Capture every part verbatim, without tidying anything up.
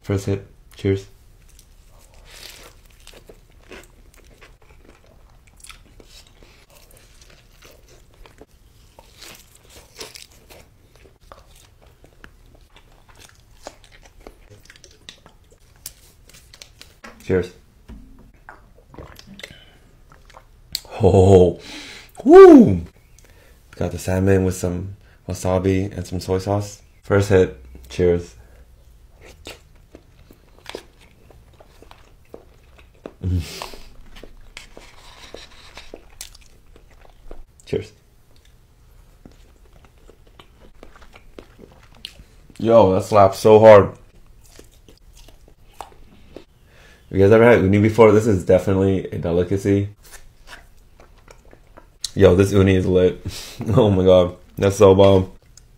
First hit. Cheers. Cheers. Oh, woo! Got the salmon with some wasabi and some soy sauce. First hit. Cheers. Mm. Cheers. Yo, that slaps so hard. You guys ever had uni before? This is definitely a delicacy. Yo, this uni is lit. Oh my god, that's so bomb.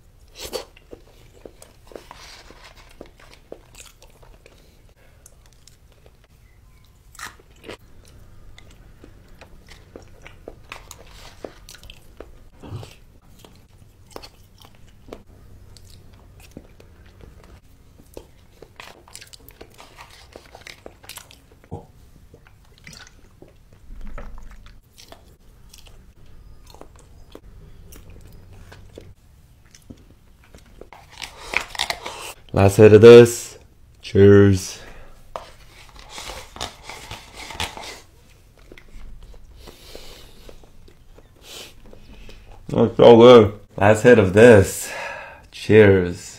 Last hit of this. Cheers. Oh, it's so good. Last hit of this. Cheers.